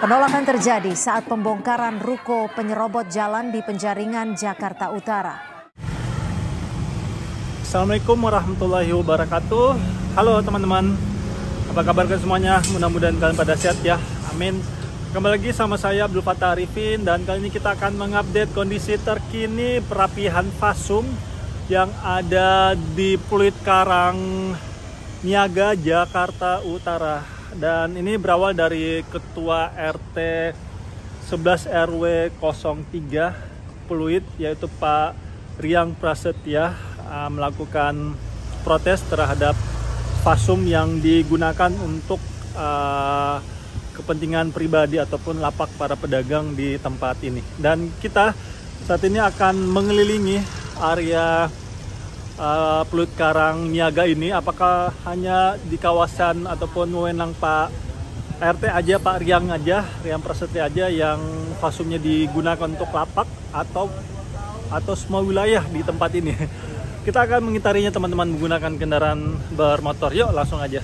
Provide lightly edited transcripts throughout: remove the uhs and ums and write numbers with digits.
Penolakan terjadi saat pembongkaran ruko penyerobot jalan di Penjaringan, Jakarta Utara. Assalamualaikum warahmatullahi wabarakatuh. Halo teman-teman, apa kabar kalian semuanya? Mudah-mudahan kalian pada sehat ya, amin. Kembali lagi sama saya Abdul Fattah Arifin, dan kali ini kita akan mengupdate kondisi terkini perapihan Fasum yang ada di Pluit Karang Niaga, Jakarta Utara. Dan ini berawal dari Ketua RT 11 RW 03 Pluit, yaitu Pak Riang Prasetya, melakukan protes terhadap Fasum yang digunakan untuk kepentingan pribadi ataupun lapak para pedagang di tempat ini. Dan kita saat ini akan mengelilingi area Pluit Karang Niaga ini. Apakah hanya di kawasan ataupun wewenang Pak RT aja, Pak Riang aja, Riang Prasetya aja yang Fasumnya digunakan untuk lapak, atau semua wilayah di tempat ini? Kita akan mengitarinya teman-teman menggunakan kendaraan bermotor. Yuk langsung aja.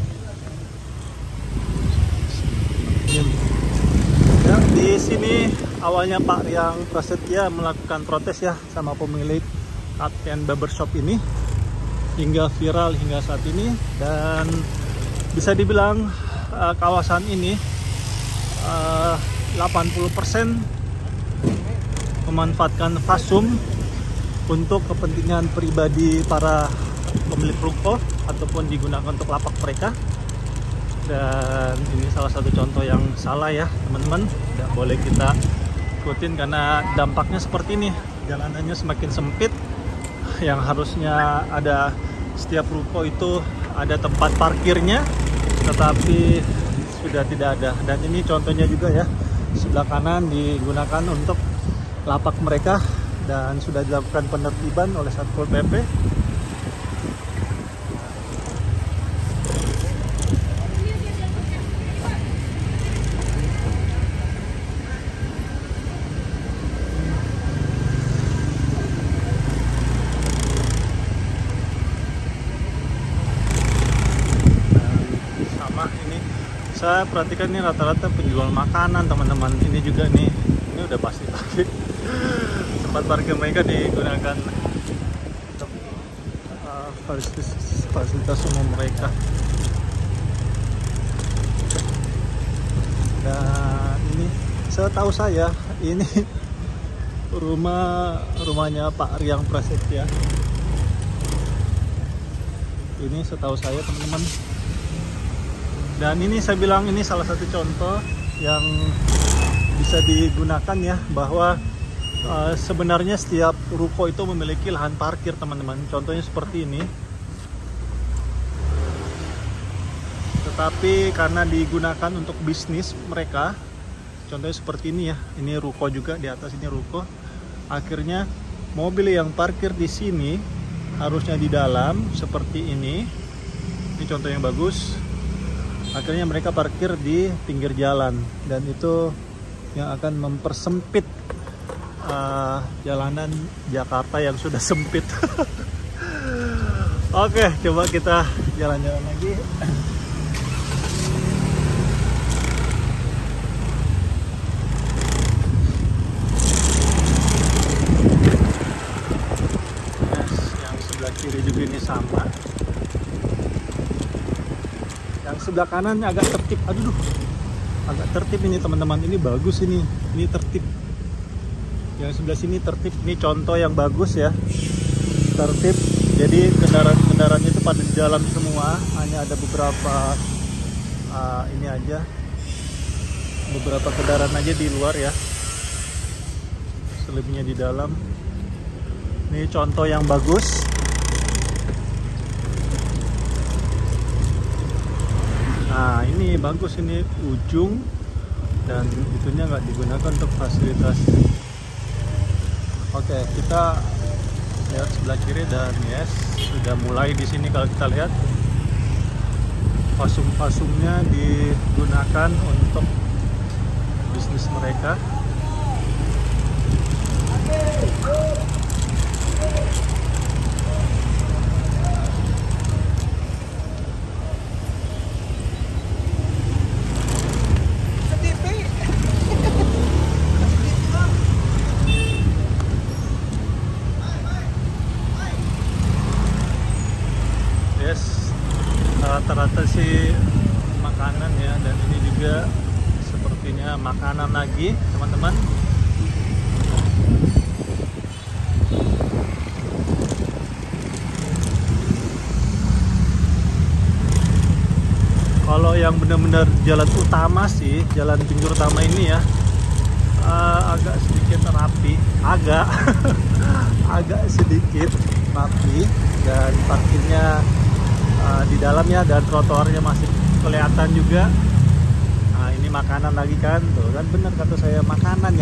Ya, di sini awalnya Pak Riang Prasetya melakukan protes ya sama pemilik Kapten Barbershop ini, hingga viral hingga saat ini. Dan bisa dibilang kawasan ini 80% memanfaatkan Fasum untuk kepentingan pribadi para pemilik ruko ataupun digunakan untuk lapak mereka. Dan ini salah satu contoh yang salah ya teman-teman, tidak boleh kita ikutin karena dampaknya seperti ini. Jalanannya semakin sempit, yang harusnya ada setiap ruko itu ada tempat parkirnya, tetapi sudah tidak ada. Dan ini contohnya juga ya, sebelah kanan digunakan untuk lapak mereka dan sudah dilakukan penertiban oleh Satpol PP. Saya perhatikan ini rata-rata penjual makanan teman-teman. Ini juga nih, ini udah pasti tempat parkir mereka digunakan untuk fasilitas umum mereka. Dan ini setahu saya ini rumahnya Pak Riang Prasetya. Ini setahu saya teman-teman. Dan ini saya bilang ini salah satu contoh yang bisa digunakan ya, bahwa sebenarnya setiap ruko itu memiliki lahan parkir teman-teman. Contohnya seperti ini. Tetapi karena digunakan untuk bisnis mereka, contohnya seperti ini ya. Ini ruko juga, di atas ini ruko. Akhirnya mobil yang parkir di sini harusnya di dalam seperti ini. Ini contoh yang bagus. Akhirnya mereka parkir di pinggir jalan, dan itu yang akan mempersempit jalanan Jakarta yang sudah sempit. Oke, coba kita jalan-jalan lagi. Yang sebelah kiri juga ini sama. Yang sebelah kanan agak tertib, agak tertib ini teman-teman. Ini bagus ini tertib. Yang sebelah sini tertib, ini contoh yang bagus ya, tertib. Jadi kendaraan-kendaraannya itu pada di dalam semua, hanya ada beberapa ini aja, beberapa kendaraan aja di luar ya, selebihnya di dalam. Ini contoh yang bagus. Nah ini bagus, ini ujung dan itunya nggak digunakan untuk fasilitas. Oke, kita lihat sebelah kiri, dan yes, sudah mulai di sini kalau kita lihat Fasum-fasumnya digunakan untuk bisnis mereka. transportasi makanan ya, dan ini juga sepertinya makanan lagi teman-teman. Kalau yang benar-benar jalan utama sih, jalan pinggir utama ini ya, agak sedikit rapi, agak sedikit rapi, dan parkirnya di dalamnya dan trotoarnya masih kelihatan juga. Nah, ini makanan lagi kan, tuh kan bener kata saya, makanan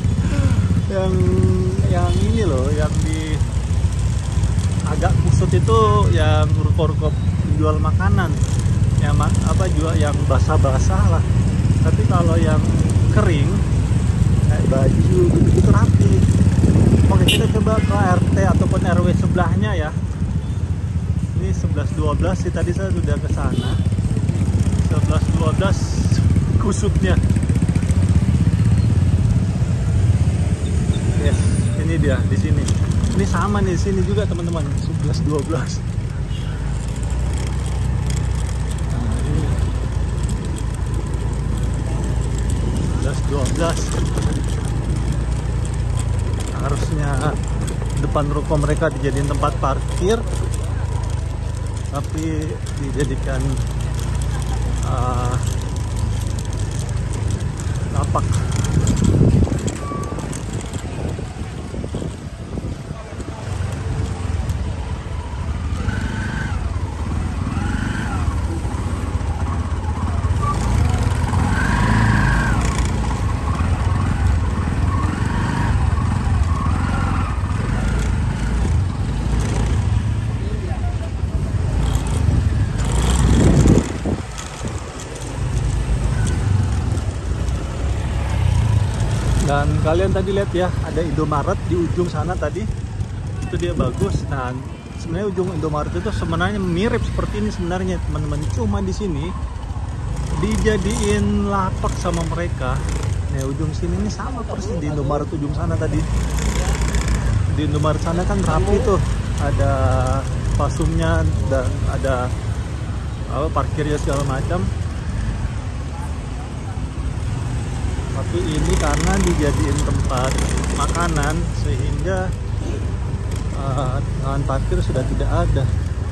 yang ini loh, yang di agak kusut itu yang ruko-ruko jual makanan. Yang apa jual yang basah-basah lah, tapi kalau yang kering kayak baju gitu rapi. Oke, kita coba ke RT ataupun RW sebelahnya ya. Ini 11-12 sih, tadi saya sudah ke sana. 11-12 kusutnya. Yes, ini dia di sini. Ini sama nih, sini juga teman-teman, 11-12. 12 harusnya depan ruko mereka dijadiin tempat parkir, tapi dijadikan lapak. Dan kalian tadi lihat ya, ada Indomaret di ujung sana tadi, itu dia bagus. Nah, sebenarnya ujung Indomaret itu sebenarnya mirip seperti ini sebenarnya teman-teman, cuma di sini dijadiin lapak sama mereka. Nah, ujung sini ini sama persis di Indomaret ujung sana tadi. Di Indomaret sana kan rapi tuh, ada pasumnya dan ada parkirnya segala macam. Tapi ini karena dijadiin tempat makanan sehingga lahan parkir sudah tidak ada.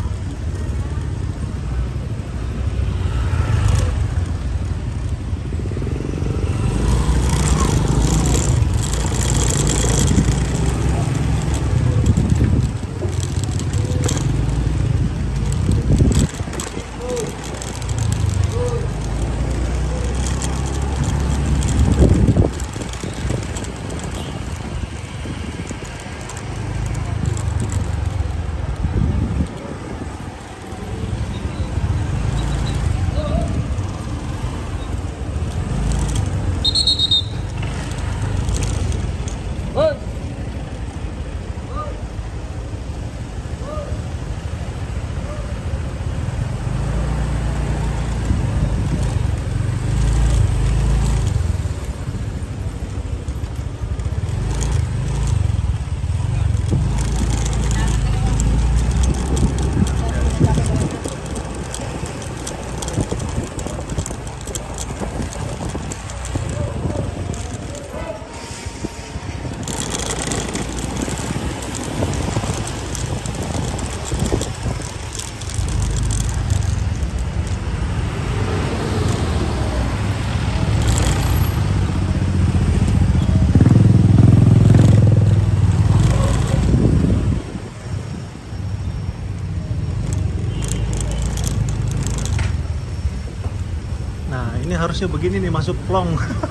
Ini harusnya begini nih, masuk plong.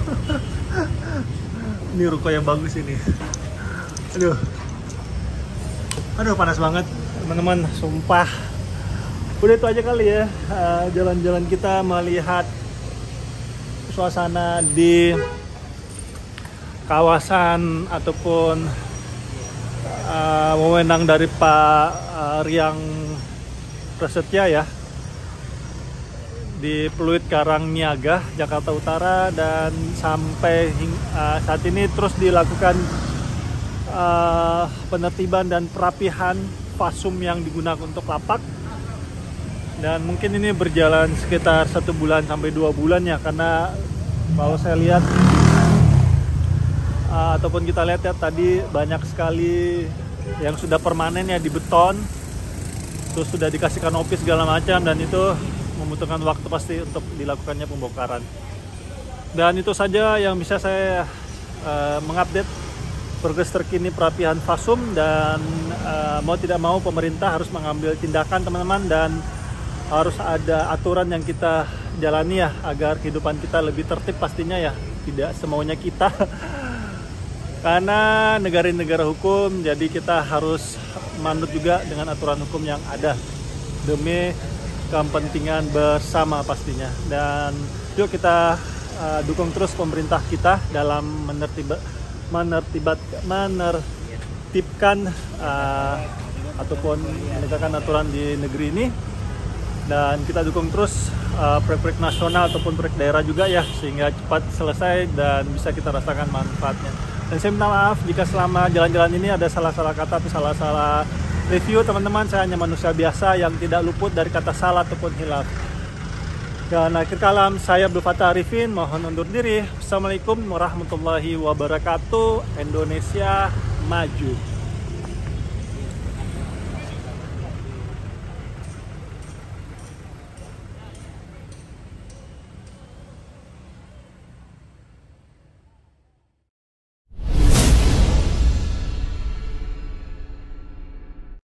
Ini ruko yang bagus ini. Aduh panas banget teman-teman, sumpah. Udah itu aja kali ya jalan-jalan kita melihat suasana di kawasan ataupun wewenang dari Pak Riang Prasetya ya, di Pluit Karangniaga, Jakarta Utara, dan sampai saat ini terus dilakukan penertiban dan perapihan fasum yang digunakan untuk lapak. Dan mungkin ini berjalan sekitar 1 bulan sampai 2 bulan ya, karena kalau saya lihat ataupun kita lihat ya tadi banyak sekali yang sudah permanen ya di beton, terus sudah dikasih kanopi segala macam, dan itu membutuhkan waktu pasti untuk dilakukannya pembongkaran. Dan itu saja yang bisa saya mengupdate progres terkini perapihan Fasum, dan mau tidak mau pemerintah harus mengambil tindakan teman-teman, dan harus ada aturan yang kita jalani ya agar kehidupan kita lebih tertib pastinya ya, tidak semaunya kita. Karena negara hukum, jadi kita harus manut juga dengan aturan hukum yang ada demi kepentingan bersama pastinya. Dan yuk kita dukung terus pemerintah kita dalam menertibkan ataupun menegakkan aturan di negeri ini. Dan kita dukung terus proyek-proyek nasional ataupun proyek daerah juga ya, sehingga cepat selesai dan bisa kita rasakan manfaatnya. Dan saya minta maaf jika selama jalan-jalan ini ada salah-salah kata atau salah-salah review teman-teman. Saya hanya manusia biasa yang tidak luput dari kata salah ataupun hilaf. Dan akhir kalam, saya Abdul Fattah Arifin mohon undur diri. Assalamualaikum warahmatullahi wabarakatuh. Indonesia maju.